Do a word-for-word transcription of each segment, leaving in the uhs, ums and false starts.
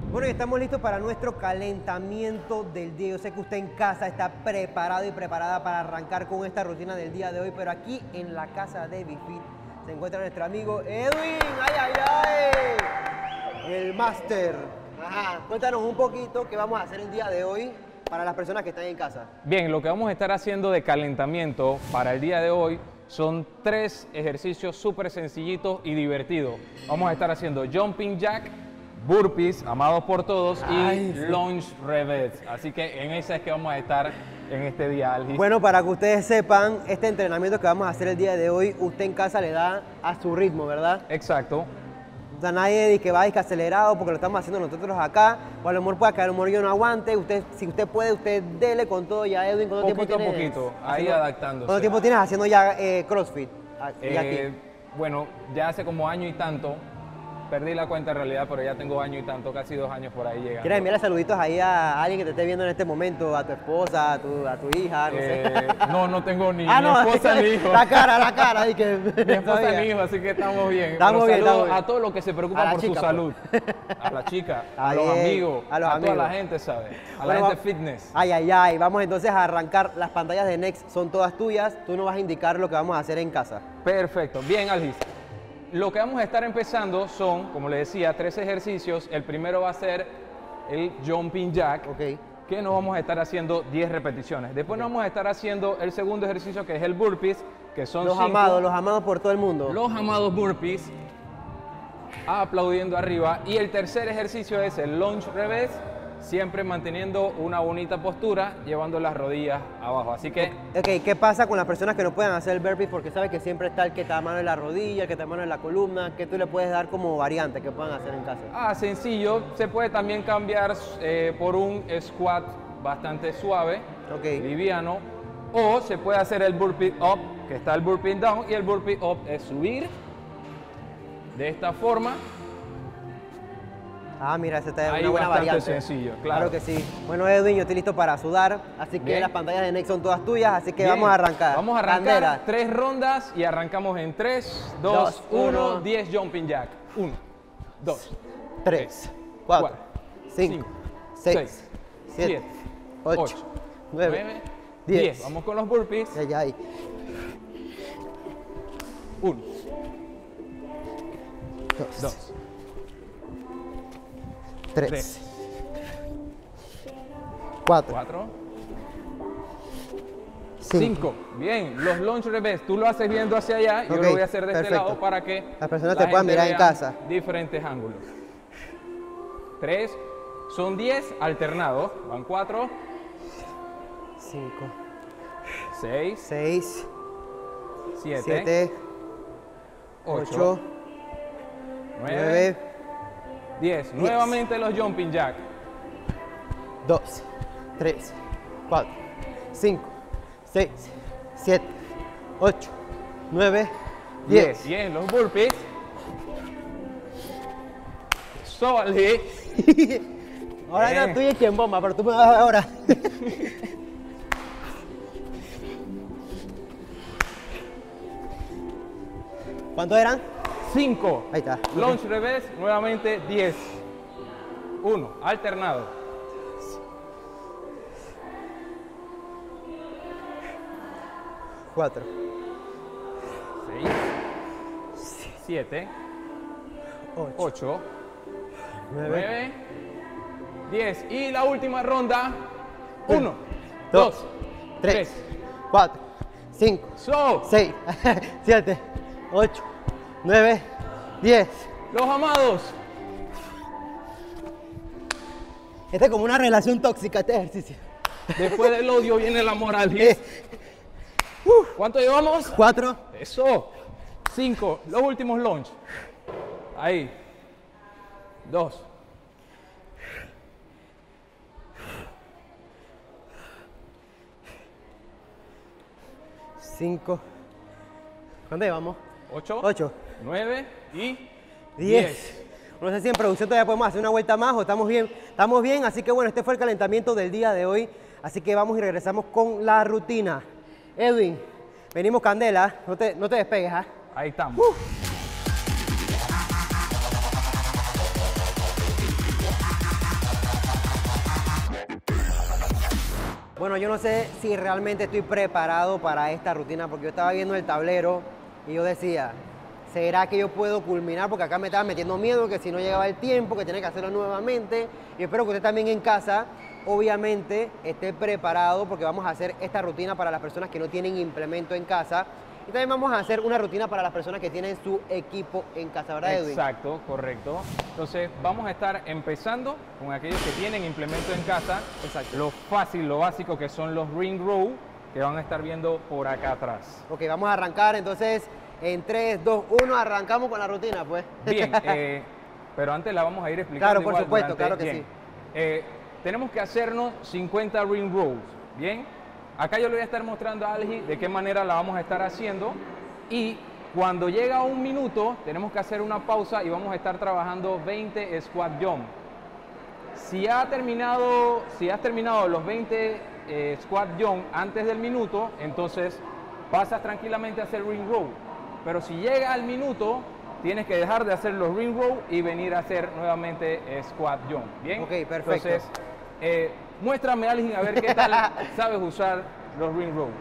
Bueno, y estamos listos para nuestro calentamiento del día. Yo sé que usted en casa está preparado y preparada para arrancar con esta rutina del día de hoy, pero aquí en la casa de BeFit se encuentra nuestro amigo Edwin. ¡Ay, ay, ay! El máster. Ajá. Cuéntanos un poquito qué vamos a hacer el día de hoy para las personas que están en casa. Bien, lo que vamos a estar haciendo de calentamiento para el día de hoy son tres ejercicios súper sencillitos y divertidos. Vamos a estar haciendo jumping jack, burpees, amados por todos, Ay, y sí. lunge reverse. Así que en esa es que vamos a estar en este día, Algis. Bueno, para que ustedes sepan, este entrenamiento que vamos a hacer el día de hoy, usted en casa le da a su ritmo, ¿verdad? Exacto. O sea, nadie dice que va a acelerado porque lo estamos haciendo nosotros acá, o a lo mejor puede que a lo mejor yo no aguante. Usted, si usted puede, usted dele con todo. Ya, Edwin, ¿cuánto poquito tiempo tienes? Poquito a poquito, ahí haciendo, adaptándose. ¿Cuánto tiempo tienes haciendo ya eh, CrossFit? Eh, aquí? Bueno, ya hace como año y tanto. Perdí la cuenta en realidad, pero ya tengo año y tanto, casi dos años por ahí llegando. ¿Quieres enviarle saluditos ahí a alguien que te esté viendo en este momento? A tu esposa, a tu, a tu hija, no eh, sé. No, no tengo ni, ah, ni no, esposa ni hijo. La cara, la cara. Ahí que mi esposa ni hijo, así que estamos bien. Estamos bien, estamos bien. A todos los que se preocupan por chica, su salud. Pues. A la chica, a, a los bien, amigos, a, los a amigos. toda la gente, ¿sabes? A bueno, la gente fitness. Ay, ay, ay. Vamos entonces a arrancar. Las pantallas de Next son todas tuyas. Tú nos vas a indicar lo que vamos a hacer en casa. Perfecto. Bien, Algis. Lo que vamos a estar empezando son, como le decía, tres ejercicios. El primero va a ser el jumping jack, okay. que nos vamos a estar haciendo diez repeticiones. Después okay. nos vamos a estar haciendo el segundo ejercicio, que es el burpees, que son Los cinco. amados, los amados por todo el mundo. Los amados burpees, aplaudiendo arriba. Y el tercer ejercicio es el lunge reverse, siempre manteniendo una bonita postura, llevando las rodillas abajo. Así que... Ok, ¿qué pasa con las personas que no pueden hacer el burpee? Porque sabes que siempre está el que te da mano en la rodilla, el que te da mano en la columna. ¿Qué tú le puedes dar como variante que puedan hacer en casa? Ah, sencillo. Se puede también cambiar eh, por un squat bastante suave, okay. liviano. O se puede hacer el burpee up, que está el burpee down. Y el burpee up es subir de esta forma. Ah, mira, esa está Ahí una buena bastante variante. Sencillo, claro. Claro que sí. Bueno, Edwin, yo estoy listo para sudar, así que Bien. las pantallas de Next son todas tuyas, así que Bien. vamos a arrancar. Vamos a arrancar Candela. tres rondas y arrancamos en tres, dos, uno, diez jumping jack. uno, dos, tres, cuatro, cinco, seis, siete, ocho, nueve, diez. Vamos con los burpees. Ya, ya, ahí. uno, dos, dos. tres, tres. cuatro, cuatro. cinco. cinco. Bien, los lunge reverse, tú lo haces viendo hacia allá, yo okay, lo voy a hacer de perfecto. este lado para que las personas la te puedan mirar en casa. Diferentes ángulos. tres, son diez alternados, van cuatro, cinco, seis, seis, siete, ocho, nueve, diez. Nuevamente los jumping jack. dos, tres, cuatro, cinco, seis, siete, ocho, nueve, diez. Bien, los burpees. Solid. Ahora no, tú y quien bomba, pero tú me vas a ver ahora. ¿Cuántos eran? cinco. Ahí está. Lunge reverse, nuevamente diez. uno, alternado. cuatro. seis. siete. ocho. ocho. nueve. diez. Y la última ronda. uno, dos, tres, cuatro, cinco, seis, siete, ocho, nueve, diez. Los amados. Esta es como una relación tóxica, este ejercicio. Después del odio viene el amor, Algis. Eh. Uh. ¿Cuánto llevamos? Cuatro. Eso. Cinco. Los últimos lunge. Ahí. Dos. Cinco. ¿Dónde llevamos? Ocho. Ocho. Nueve y diez. diez. No sé si en producción todavía podemos hacer una vuelta más o estamos bien. Estamos bien, así que bueno, este fue el calentamiento del día de hoy. Así que vamos y regresamos con la rutina. Edwin, venimos candela. No te, no te despegues, ¿ah? ¿eh? Ahí estamos. Uh. Bueno, yo no sé si realmente estoy preparado para esta rutina porque yo estaba viendo el tablero y yo decía, ¿será que yo puedo culminar? Porque acá me estaba metiendo miedo que si no llegaba el tiempo, que tenía que hacerlo nuevamente. Y espero que usted también en casa, obviamente, esté preparado porque vamos a hacer esta rutina para las personas que no tienen implemento en casa. Y también vamos a hacer una rutina para las personas que tienen su equipo en casa, ¿verdad, Edwin? Exacto, correcto. Entonces vamos a estar empezando con aquellos que tienen implemento en casa. Exacto. Lo fácil, lo básico que son los ring row que van a estar viendo por acá atrás. Ok, vamos a arrancar entonces en tres, dos, uno, arrancamos con la rutina, pues. Bien, eh, pero antes la vamos a ir explicando. Claro, por igual supuesto, durante- claro que bien. sí. Eh, tenemos que hacernos cincuenta ring rows, ¿bien? Acá yo le voy a estar mostrando a Algi de qué manera la vamos a estar haciendo y cuando llega un minuto tenemos que hacer una pausa y vamos a estar trabajando veinte squat jump. Si, ha terminado, si has terminado los veinte eh, squat jump antes del minuto, entonces pasas tranquilamente a hacer ring row. Pero si llega al minuto, tienes que dejar de hacer los ring row y venir a hacer nuevamente eh, squat jump. ¿Bien? Ok, perfecto. Entonces, eh, muéstrame, Algin, a ver qué tal sabes usar los ring row.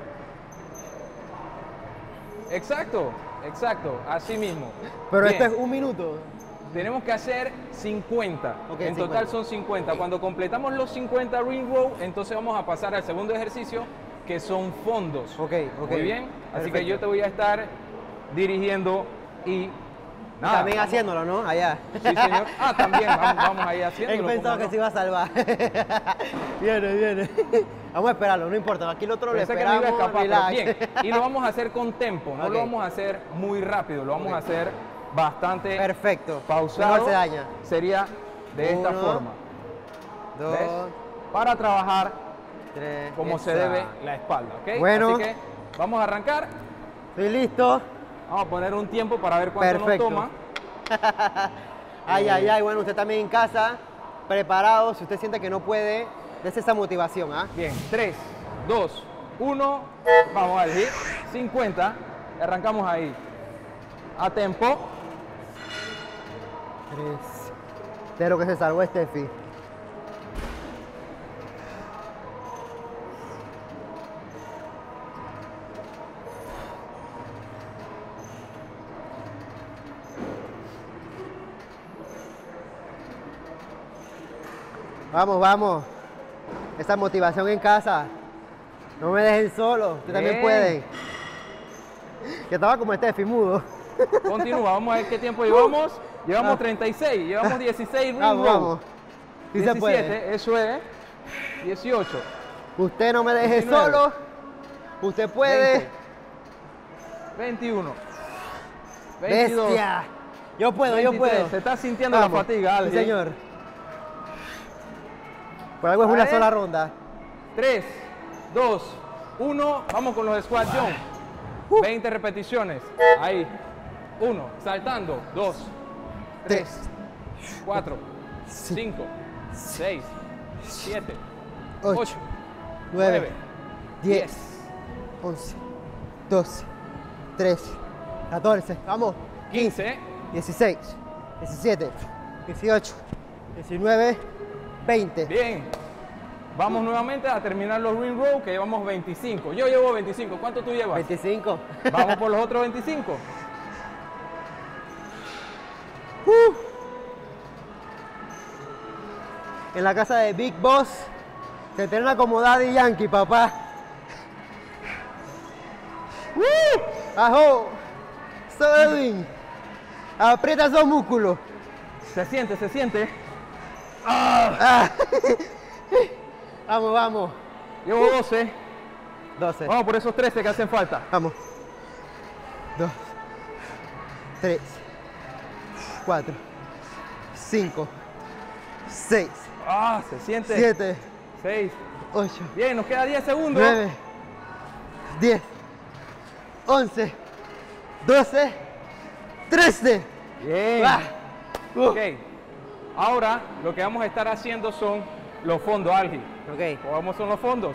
Exacto, exacto, así mismo. Pero Bien. esto es un minuto. Tenemos que hacer cincuenta. Ok, en total cincuenta. son cincuenta. Cuando completamos los cincuenta ring row, entonces vamos a pasar al segundo ejercicio, que son fondos. Ok, ok. Muy bien. Así Perfecto. que yo te voy a estar dirigiendo y nada. También haciéndolo, ¿no? Allá. Sí, señor. Ah, también vamos, vamos ahí haciéndolo. Él pensaba ¿cómo que no? se iba a salvar. Viene, viene. Vamos a esperarlo, no importa. Aquí el otro lo Pensé que me esperamos. iba a escapar, pero relax. bien. Y lo vamos a hacer con tempo, no Ok. lo vamos a hacer muy rápido, lo vamos Ok. a hacer bastante Perfecto. pausado. Mejor se daña. Sería de esta Uno, forma. Dos, ¿Ves? Para trabajar tres. como se esa. debe la espalda, ¿ok? Bueno. Así que vamos a arrancar. Estoy listo. Vamos a poner un tiempo para ver cuánto Perfecto. nos toma. Ay, Eh. ay, ay. Bueno, usted también en casa, preparado. Si usted siente que no puede, dése esa motivación, ¿ah? Bien, tres, dos, uno. Vamos al hit. cincuenta. Arrancamos ahí. A tempo. Tres. De lo que se salvó Steffi. Vamos, vamos. Esa motivación en casa. No me dejen solo. Ustedes también Bien. pueden. Que estaba como Steffi, mudo. Continúa. Vamos a ver qué tiempo llevamos. Llevamos Ah. treinta y seis. Llevamos dieciséis ring Vamos, row. vamos. Sí se puede. diecisiete, eso es. dieciocho. Usted no me deje diecinueve. solo. Usted puede. veinte, veintiuno. veintidós. Bestia. Yo puedo, yo veintitrés. puedo. Se está sintiendo Vamos. la fatiga, Sí, Algi. señor. Por algo es A una ver. sola ronda. tres, dos, uno. Vamos con los squat jump. Uh. veinte repeticiones. Ahí. uno. Saltando. dos, tres, cuatro, cinco, seis, siete, Ocho, ocho, nueve, nueve, diez, diez. once, doce, trece, catorce, vamos. quince. dieciséis, diecisiete, dieciocho, diecinueve, veinte. Bien. Vamos nuevamente a terminar los ring row, que llevamos veinticinco. Yo llevo veinticinco. ¿Cuánto tú llevas? veinticinco. Vamos por los otros veinticinco. Uh. En la casa de Big Boss se tiene una acomodada y Yankee, papá. Uh. Ajo. Edwin. Aprieta esos músculos. Se siente, se siente. Ah. Vamos, vamos. Llevo doce. doce. Vamos por esos trece que hacen falta. Vamos. Dos. Tres. Cuatro. Cinco. Seis. Ah, se siente. Siete. seis. Ocho. Bien, nos queda diez segundos. nueve, diez, once, doce, trece. Bien. Ah. Uh. Ok. Ahora lo que vamos a estar haciendo son los fondos, Algi. Ok. ¿Cómo son los fondos?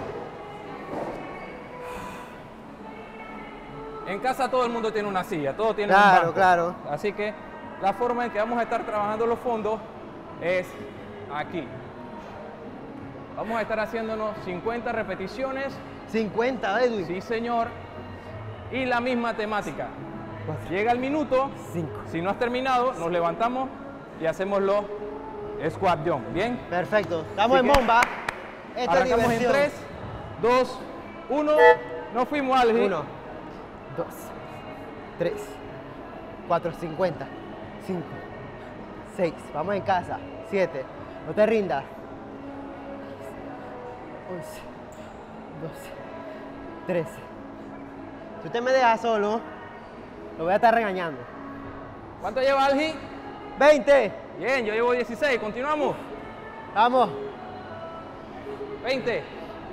En casa todo el mundo tiene una silla, todo tiene un Claro, banco. claro. Así que la forma en que vamos a estar trabajando los fondos es aquí. Vamos a estar haciéndonos cincuenta repeticiones. cincuenta, Edwin. Sí, señor. Y la misma temática. Cuatro. Llega el minuto. Cinco. Si no has terminado, nos levantamos y hacemos los squat jump. ¿Bien? Perfecto. Estamos Así en que bomba. Esto es arrancamos en diversión. tres, dos, uno. Nos fuimos, Algi. Uno, dos, tres, cuatro, cincuenta, cinco, seis. Vamos en casa. Siete. No te rindas. once, doce, trece. Si usted me deja solo, lo voy a estar regañando. ¿Cuánto lleva, Algi? veinte. Bien, yo llevo dieciséis. Continuamos. Vamos. veinte.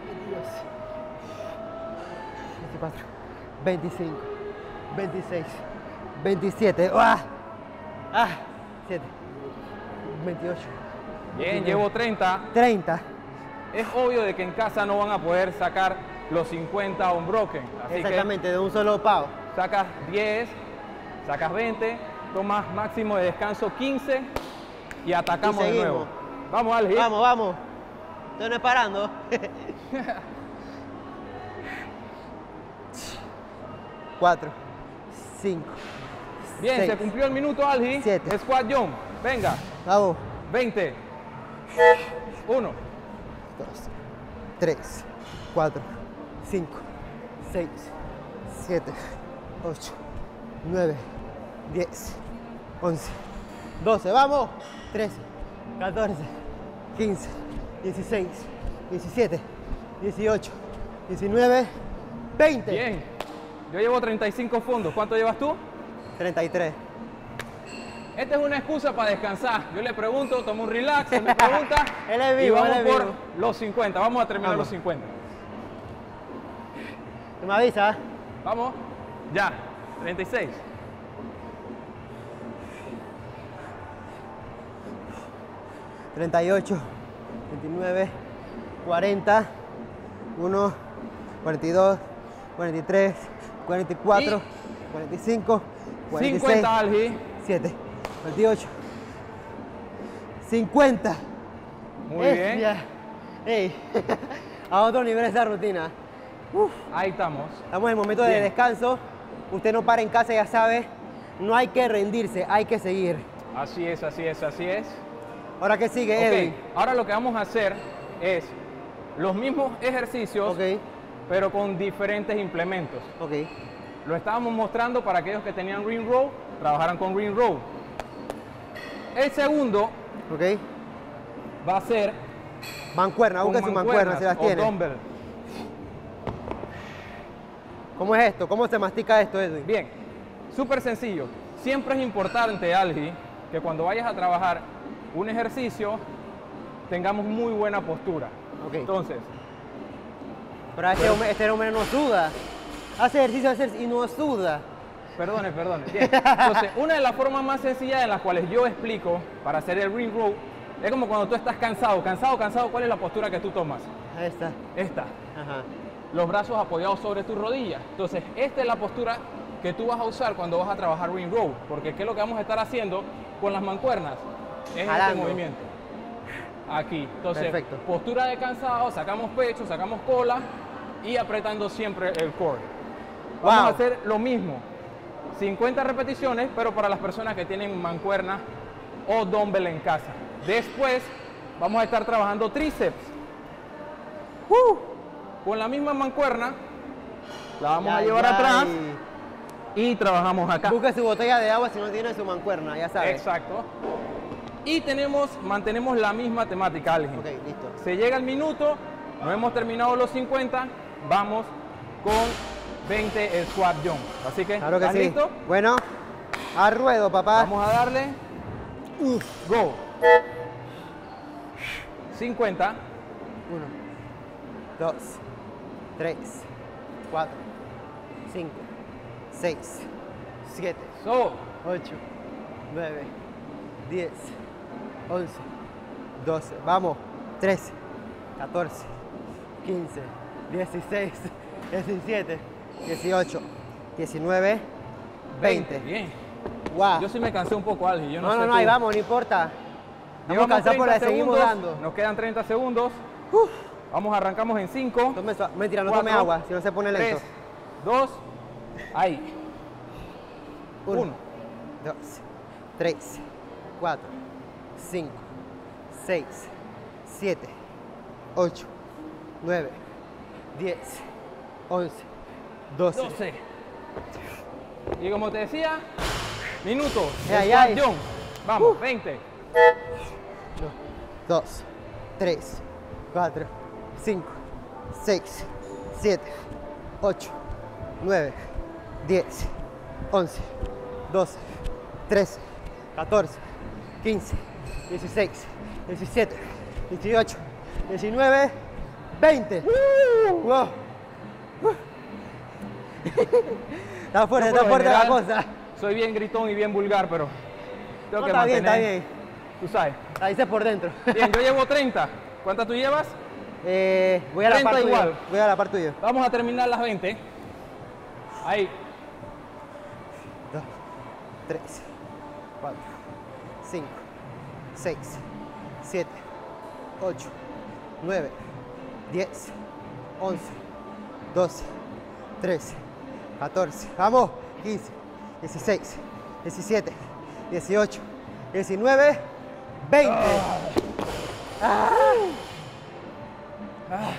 veinticuatro, veinticinco, veintiséis, veintisiete. ¡Ah! ¡Ah! siete, veintiocho. Bien, llevo treinta. treinta. Es obvio de que en casa no van a poder sacar los cincuenta unbroken. Así Exactamente, de un solo pavo. que sacas diez, sacas veinte, tomas máximo de descanso quince y atacamos Y de seguimos. nuevo. Vamos, Algi. Vamos, vamos. Estoy no es parando. Cuatro, cinco. Bien, seis, se cumplió el minuto, Algi. siete. Squat jump. Venga. Vamos. veinte. uno. Dos, tres, cuatro, cinco, seis, siete, ocho, nueve, diez, once, doce. Vamos. trece, catorce, quince, dieciséis, diecisiete, dieciocho, diecinueve, veinte. Bien. Yo llevo treinta y cinco fondos. ¿Cuánto llevas tú? treinta y tres. Esta es una excusa para descansar. Yo le pregunto, tomo un relax, él me pregunta Él es y vivo, vamos él es por vivo. los cincuenta. Vamos a terminar Vamos. los cincuenta. ¿Tú me avisas? Vamos. Ya. treinta y seis. treinta y ocho, veintinueve, cuarenta, uno, cuarenta y dos, cuarenta y tres, cuarenta y cuatro, Y- cuarenta y cinco, cuarenta y seis, cincuenta, Algi. siete, cuarenta y ocho, cincuenta. Muy Es bien. ya. Ey, a otro nivel esa rutina. Uf, Ahí estamos. estamos en momento de Bien. descanso. Usted no para en casa, ya sabe. No hay que rendirse, hay que seguir. Así es, así es, así es. Ahora, ¿qué sigue, Ok, Edwin? ahora lo que vamos a hacer es los mismos ejercicios, Ok, pero con diferentes implementos. ok. Lo estábamos mostrando para aquellos que tenían ring row, trabajaran con ring row. El segundo Ok. va a ser Mancuerna, con busque su mancuerna, se las o tiene. dumbbell. ¿Cómo es esto? ¿Cómo se mastica esto, Edwin? Bien, súper sencillo. Siempre es importante, Algi, que cuando vayas a trabajar un ejercicio tengamos muy buena postura. Ok. Entonces, Pero este hombre, este hombre no suda. Hace ejercicio hace y no suda. perdone, perdone. Bien. Entonces, una de las formas más sencillas en las cuales yo explico para hacer el ring row es como cuando tú estás cansado, cansado, cansado, ¿cuál es la postura que tú tomas? Ahí está. Esta. Ajá. Los brazos apoyados sobre tus rodillas. Entonces, esta es la postura que tú vas a usar cuando vas a trabajar ring row, porque ¿qué es lo que vamos a estar haciendo con las mancuernas? Es Jalando. este movimiento. Aquí. Entonces, Perfecto. postura de cansado, sacamos pecho, sacamos cola y apretando siempre el core. Vamos Wow. a hacer lo mismo. cincuenta repeticiones, pero para las personas que tienen mancuerna o dumbbell en casa. Después, vamos a estar trabajando tríceps. Uh, Con la misma mancuerna, la vamos ya, a llevar ya, atrás y- y trabajamos acá. Busque su botella de agua si no tiene su mancuerna, ya sabe. Exacto. Y tenemos, mantenemos la misma temática, Algi. Ok, listo. Se llega el minuto, no hemos terminado los cincuenta, vamos con veinte squat jump. Así que, Claro que ¿estás sí. listo? Bueno, a ruedo, papá. Vamos a darle. Go. cincuenta. Uno, dos, tres, cuatro, cinco, seis, siete, So. ocho, nueve, diez, once, doce, vamos, trece, catorce, quince, dieciséis, diecisiete, dieciocho, diecinueve, veinte. Bien. Wow. Yo sí me cansé un poco, Algi. Yo no, No, sé no, no, tú. ahí vamos, no importa. Vamos Llevamos cansados, pero treinta le seguimos segundos, dando. Nos quedan treinta segundos. Uf. Vamos, arrancamos en cinco. Tome suave. Mentira, no cuatro, tome agua, si no se pone lento. tres, dos, ahí. Uno, uno. dos, tres, cuatro, cinco, seis, siete, ocho, nueve, diez, once, doce. doce. Y como te decía, minutos. Ay, El ay. squat jump. Vamos, Uh. veinte. uno, dos, tres, cuatro, cinco, seis, siete, ocho, nueve, diez, once, doce, trece, catorce, quince, dieciséis, diecisiete, dieciocho, diecinueve, veinte. Wow. Está fuerte, Yo, está por lo fuerte la general, cosa. Soy bien gritón y bien vulgar, pero tengo No, que está bien, mantener. está bien. Tú sabes. La dices por dentro. Bien, yo llevo treinta. ¿Cuántas tú llevas? Eh, voy a la treinta par tuya. igual. Voy a la par tuya. Vamos a terminar las veinte. Ahí. dos, tres, cuatro, cinco, seis, siete, ocho, nueve, diez, once, doce, trece, catorce, vamos, quince, dieciséis, diecisiete, dieciocho, diecinueve, veinte. Ah. Ah.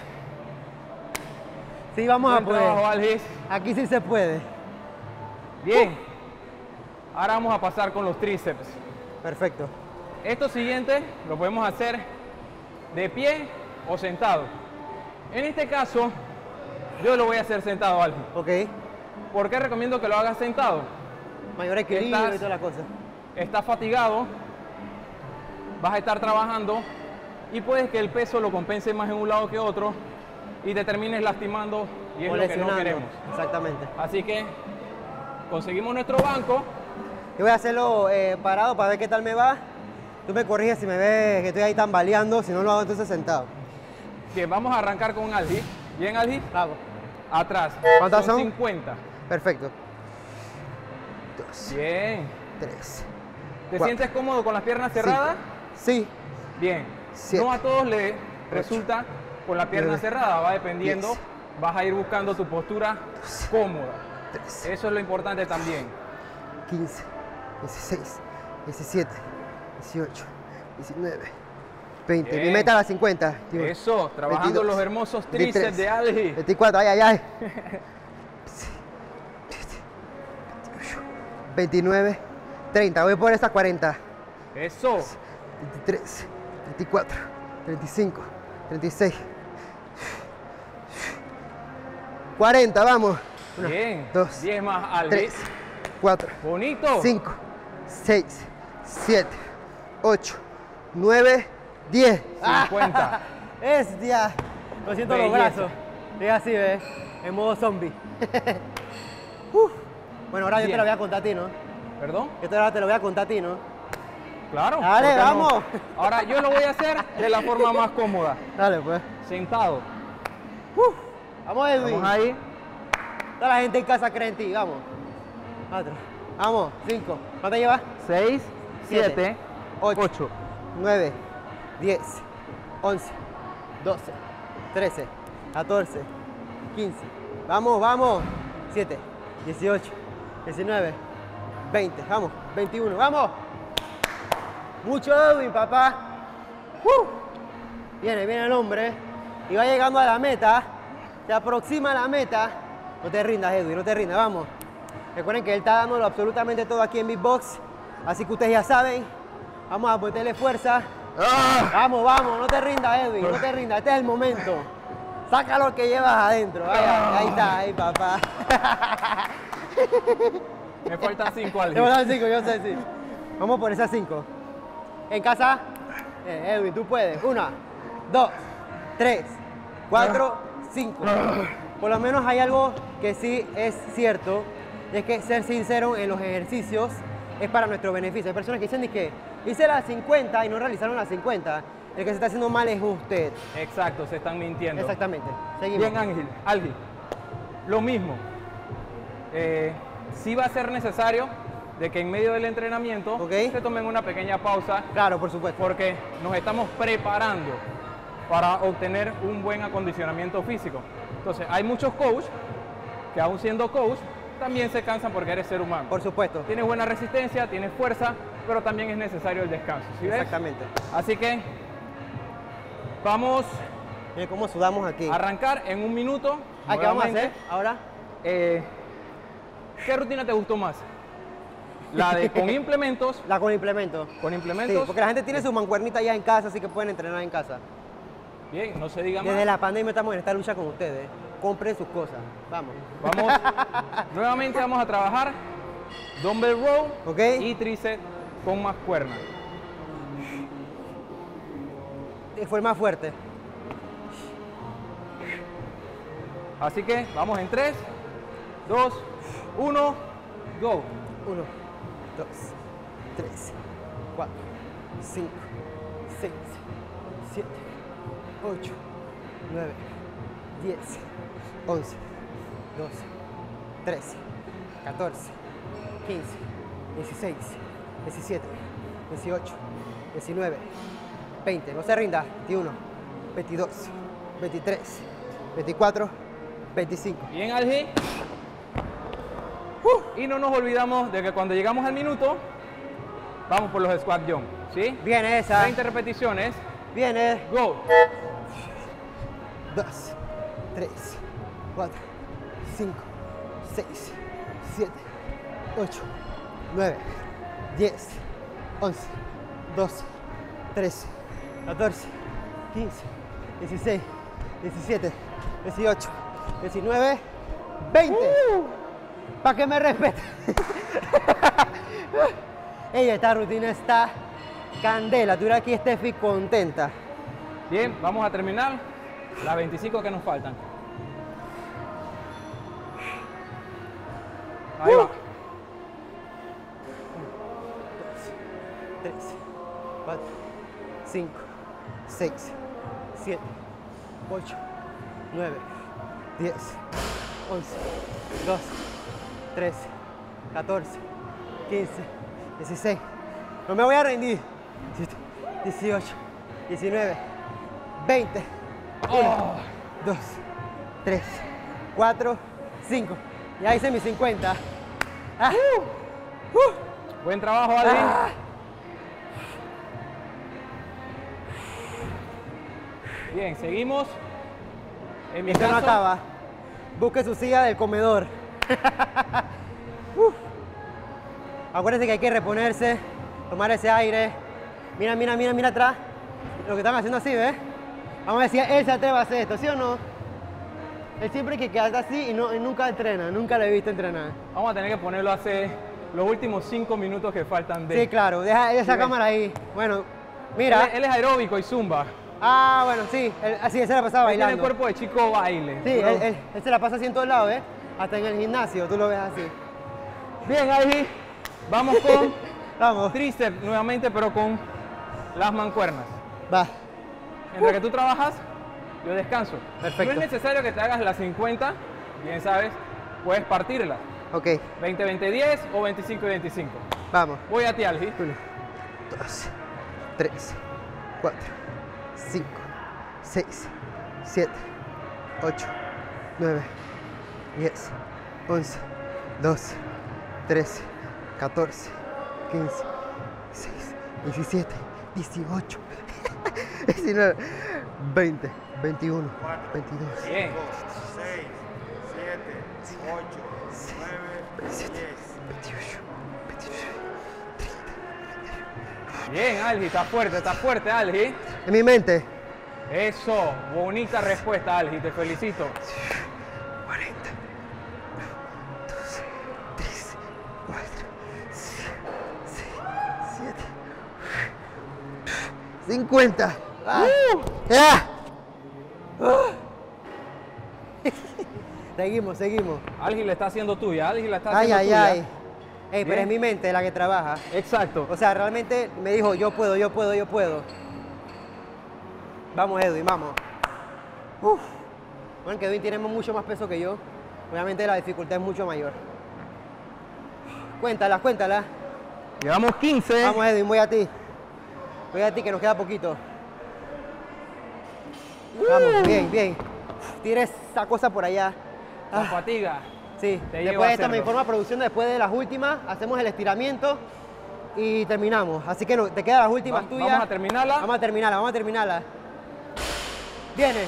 Sí, vamos a Buen trabajo, poder. Algis. Aquí sí se puede. Bien. Ahora vamos a pasar con los tríceps. Perfecto. Esto siguiente lo podemos hacer de pie o sentado. En este caso, yo lo voy a hacer sentado, Algis. Ok. ¿Por qué recomiendo que lo hagas sentado? Mayor equilibrio Estás- y toda la cosa. Estás fatigado, vas a estar trabajando y puedes que el peso lo compense más en un lado que otro y te termines lastimando y es O lo que no lesionando. queremos. Exactamente. Así que conseguimos nuestro banco. Yo voy a hacerlo eh, parado para ver qué tal me va. Tú me corriges si me ves que estoy ahí tambaleando, si no lo hago entonces sentado. Bien, vamos a arrancar con Algi. Bien, Algi. Vamos. Atrás. ¿Cuántas son? cincuenta. Perfecto. Dos, Bien. tres. ¿Te Cuatro. sientes cómodo con las piernas cerradas? Sí. Bien. Siete. No a todos les resulta con la pierna Nueve. cerrada, va dependiendo. Diez. Vas a ir buscando tu postura cómoda. Tres. Eso es lo importante también. quince, dieciséis, diecisiete, dieciocho, diecinueve, veinte. Mi Bien. meta a las cincuenta. Eso, trabajando veintidós, los hermosos veintitrés, tríceps de Algi. veinticuatro, ay, ay, ay. veintinueve, treinta. Voy por estas cuarenta. Eso. veintitrés, veinticuatro, treinta y cinco, treinta y seis, cuarenta, vamos. Uno, Bien. dos, diez más Algi. tres, cuatro, Bonito. cinco, seis, siete, ocho, nueve, diez. cincuenta. Bestia. Lo siento los Belleza. brazos. Es así, ¿ves? En modo zombie. Uf. Bueno, ahora yo te Bien. lo voy a contar a ti, ¿no? ¿Perdón? Esto ahora te lo voy a contar a ti, ¿no? Claro. Dale, ¿por qué no? vamos. Ahora yo lo voy a hacer de la forma más cómoda. Dale, pues. Sentado. Uf. Vamos, Edwin. Vamos ahí. Toda la gente en casa cree en ti, vamos. Cuatro. Vamos, cinco. ¿Cuánto llevas? seis, Siete, siete, ocho. ocho. nueve, diez, once, doce, trece, catorce, quince. Vamos, vamos. siete, dieciocho, diecinueve, veinte. Vamos, veintiuno. Vamos. Mucho Edwin, papá. Uh. Viene, viene el hombre. Y va llegando a la meta. Se aproxima a la meta. No te rindas, Edwin, no te rindas. Vamos. Recuerden que él está dándolo absolutamente todo aquí en Big Box. Así que ustedes ya saben. Vamos a meterle fuerza. ¡Ah! Vamos, vamos, no te rindas, Edwin, no te rindas. Este es el momento. Saca lo que llevas adentro. Vaya, ahí está, ahí, papá. Me faltan cinco Algi. Te voy a dar cinco, yo sé, sí. Vamos por esas cinco. En casa, eh, Edwin, tú puedes. Una, dos, tres, cuatro, cinco. Por lo menos hay algo que sí es cierto, y es que ser sincero en los ejercicios es para nuestro beneficio. Hay personas que dicen que hice las cincuenta y no realizaron las cincuenta. El que se está haciendo mal es usted. Exacto, se están mintiendo. Exactamente. Seguimos. Bien, Ángel, Algi. Lo mismo. Eh, sí va a ser necesario de que en medio del entrenamiento Ok. se tomen una pequeña pausa Claro, por supuesto. porque nos estamos preparando para obtener un buen acondicionamiento físico. Entonces, hay muchos coaches que aún siendo coach, también se cansan porque eres ser humano. Por supuesto. Tienes buena resistencia, tienes fuerza, pero también es necesario el descanso. ¿Sí ves? Exactamente. Así que vamos Miren cómo sudamos aquí. a arrancar en un minuto. ¿Ah, qué vamos a nuevamente. hacer ahora? Eh, ¿Qué rutina te gustó más? La de con implementos. La con implementos. Con Sí, implementos. porque la gente tiene su mancuernita ya en casa, así que pueden entrenar en casa. Bien, no se diga más. Desde la pandemia estamos en esta lucha con ustedes. Compren sus cosas. Vamos. Vamos, nuevamente vamos a trabajar dumbbell row Ok. y tríceps con más cuernas. Fue el más fuerte. Así que vamos en tres, dos, uno, go. uno, dos, tres, cuatro, cinco, seis, siete, ocho, nueve, diez, once, doce, trece, catorce, quince, dieciséis, diecisiete, dieciocho, diecinueve, veinte. No se rinda. veintiuno, veintidós, veintitrés, veinticuatro, veinticinco. Bien, Algi. Uh, y no nos olvidamos de que cuando llegamos al minuto, vamos por los squat jump, ¿sí? Viene esa. veinte repeticiones, Viene. go. dos, tres, cuatro, cinco, seis, siete, ocho, nueve, diez, once, doce, trece, catorce, quince, dieciséis, diecisiete, dieciocho, diecinueve, veinte. Para que me respete. Ella, esta rutina está candela. Tú aquí, Steffi, contenta. Bien, vamos a terminar las veinticinco que nos faltan. Ahí va. tres, cuatro, cinco, seis, siete, ocho, nueve, diez, once, doce, trece, catorce, quince, dieciséis. No me voy a rendir. dieciocho, diecinueve, veinte. uno, dos, tres, cuatro, cinco. Ya hice mis cincuenta. Ah. Uh. Buen trabajo, Algi. Ah. Bien, seguimos. En mi Esto no caso, acaba. Busque su silla del comedor. Uf. Acuérdense que hay que reponerse, tomar ese aire. Mira, mira, mira, mira atrás. Lo que están haciendo así, ¿ves? Vamos a decir, él se atreve a hacer esto, ¿sí o no? Él siempre que queda así y, no, y nunca entrena, nunca lo he visto entrenar. vamos a tener que ponerlo hace los últimos cinco minutos que faltan de... Sí, claro, deja esa Sí, cámara ahí. Bueno, Él, mira. él es aeróbico y zumba. Ah, bueno, sí, él, así él se la pasaba Él tiene el bailando. cuerpo de chico baile. Sí, bro. él, él- él se la pasa así en todos lados, ¿eh? Hasta en el gimnasio, tú lo ves así. Bien, Algi. Vamos con Vamos, tríceps nuevamente, pero con las mancuernas. va. Mientras que tú trabajas, yo descanso. Perfecto. No es necesario que te hagas las cincuenta, bien sabes, puedes partirlas. Ok, veinte, veinte, diez o veinticinco y veinticinco. vamos. Voy a ti, Algi. uno, dos, tres, cuatro, cinco, seis, siete, ocho, nueve, diez, once, doce, trece, catorce, quince, dieciséis, diecisiete, dieciocho, diecinueve, veinte, veintiuno, veintidós, Bien. seis, siete, ocho, nueve, veintisiete, diez. veintiocho, veintinueve, Bien, Algi, está fuerte, está fuerte, Algi. en mi mente, Eso, bonita respuesta, Algi, te felicito. cuarenta, doce, trece, cuatro, cinco, seis, siete, cincuenta. Ah. ¡Ah! Ah. Seguimos, seguimos. Algi le está haciendo tuya, Algi la está Ay, haciendo ay, tuya. ay. Ey, pero Bien. es mi mente la que trabaja. Exacto. O sea, realmente me dijo, yo puedo, yo puedo, yo puedo. Vamos, Edwin, vamos. Uf. Bueno, que Edwin tiene mucho más peso que yo. Obviamente la dificultad es mucho mayor. Cuéntala, cuéntala. Llevamos quince. Vamos, Edwin, voy a ti. Voy a ti, que nos queda poquito. Vamos, bien, bien. Tira esa cosa por allá. La Ah, fatiga. sí, te lleva después a de esto me hacerlo. informa producción, después de las últimas, hacemos el estiramiento y terminamos. Así que no, te quedan las últimas Va- tuyas. Vamos a terminarla. Vamos a terminarla, vamos a terminarla. Viene.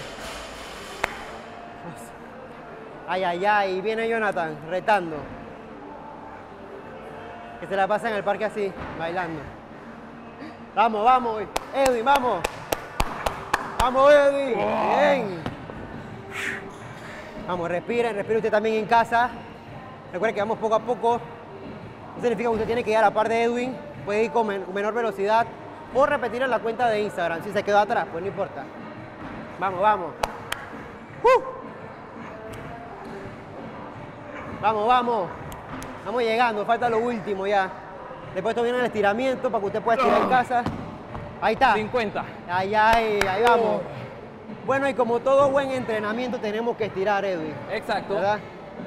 Ay, ay, ay, viene Jonathan, retando. Que se la pasa en el parque así, bailando. Vamos, vamos, Edwin, vamos. Vamos, Edwin. Bien. Vamos, respiren, respire usted también en casa. Recuerde que vamos poco a poco. No significa que usted tiene que ir a la par de Edwin. Puede ir con men- menor velocidad o repetir en la cuenta de Instagram. Si se quedó atrás, pues no importa. Vamos, vamos. ¡Uh! Vamos, vamos. Vamos llegando, falta lo último ya. Después esto viene el estiramiento para que usted pueda estirar en casa. Ahí está. cincuenta. Ay, ay, ahí vamos. Bueno, y como todo buen entrenamiento tenemos que estirar, Edwin. Exacto. ¿Verdad?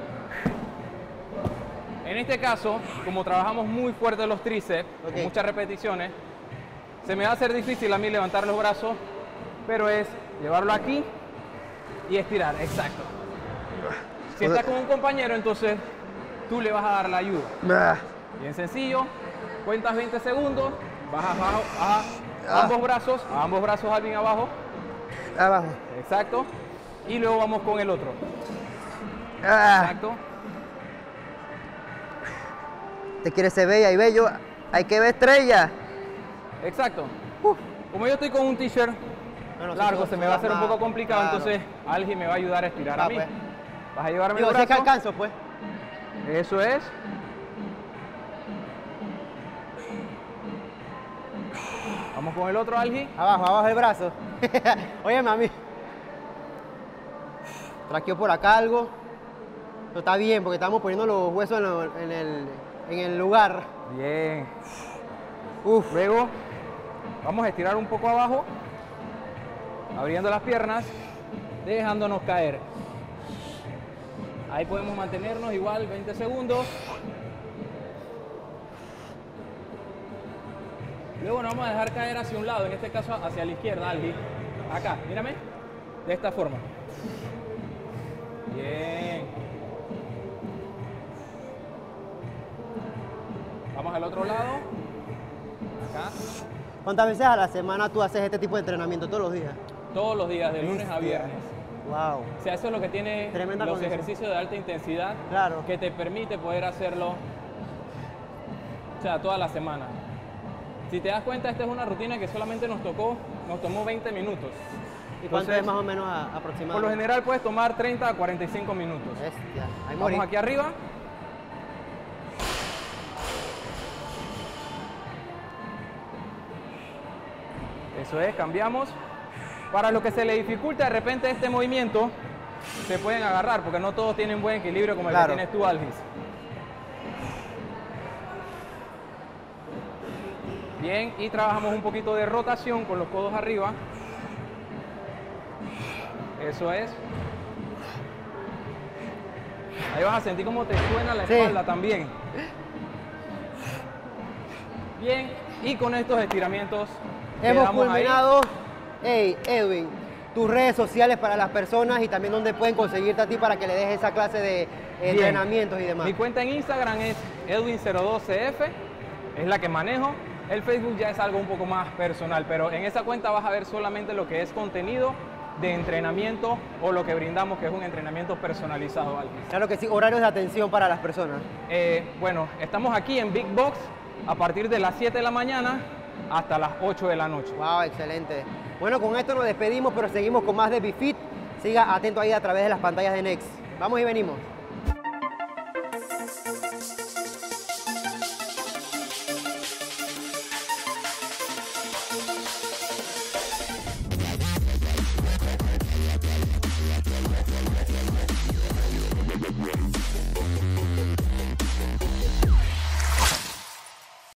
En este caso, como trabajamos muy fuerte los tríceps, Ok. con muchas repeticiones, se me va a hacer difícil a mí levantar los brazos, pero es llevarlo aquí y estirar, exacto. Si estás con un compañero, entonces tú le vas a dar la ayuda. Bien sencillo, cuentas veinte segundos, bajas abajo, a Ah. ambos brazos, a ambos brazos al bien abajo, Abajo. exacto, y luego vamos con el otro, Ah. exacto. ¿Te quieres ser bella y bello? Hay que ver estrella. Exacto. Uh. Como yo estoy con un t-shirt Bueno, sí, largo, son- se me va a hacer un son poco más- complicado, claro. entonces Algi me va a ayudar a estirar Ah, a mí. pues. Vas a llevarme Digo, el si es que brazo. alcanzo, pues. Eso es. Vamos con el otro, Algi. Abajo, abajo el brazo. Oye, mami. Traqueo por acá algo. No está bien porque estamos poniendo los huesos en, lo- en el, en el lugar. Bien. Uf. Luego vamos a estirar un poco abajo, abriendo las piernas, dejándonos caer. Ahí podemos mantenernos igual veinte segundos. Luego nos vamos a dejar caer hacia un lado, en este caso hacia la izquierda, Algi. Acá, mírame. De esta forma. Bien. Vamos al otro lado. Acá. ¿Cuántas veces a la semana tú haces este tipo de entrenamiento? ¿Todos los días? Todos los días, de lunes a Bestia. viernes. Wow. O sea, eso es lo que tiene Tremenda los condición. ejercicios de alta intensidad, Claro. que te permite poder hacerlo, o sea, toda la semana. Si te das cuenta, esta es una rutina que solamente nos tocó, nos tomó veinte minutos. ¿Y cuánto Entonces, es más o menos a- aproximadamente? Por lo general puedes tomar treinta a cuarenta y cinco minutos. Bestia. Ahí Vamos morí. aquí arriba. Eso es, cambiamos. Para lo que se le dificulta de repente este movimiento, se pueden agarrar, porque no todos tienen buen equilibrio como el Claro. que tienes tú, Algis. Bien, y trabajamos un poquito de rotación con los codos arriba. Eso es. Ahí vas a sentir cómo te suena la Sí. espalda también. Bien, y con estos estiramientos Hemos quedamos ahí. culminado. Hey, Edwin, tus redes sociales para las personas y también donde pueden conseguirte a ti para que le dejes esa clase de eh, Bien. entrenamientos y demás. Mi cuenta en Instagram es Edwin cero dos C F, es la que manejo. El Facebook ya es algo un poco más personal, pero en esa cuenta vas a ver solamente lo que es contenido de entrenamiento o lo que brindamos, que es un entrenamiento personalizado, Algis. Claro que sí, horarios de atención para las personas. Eh, bueno, estamos aquí en Big Box a partir de las siete de la mañana hasta las ocho de la noche. Wow, excelente. Bueno, con esto nos despedimos, pero seguimos con más de BeFit. Siga atento ahí a través de las pantallas de Next. Vamos y venimos.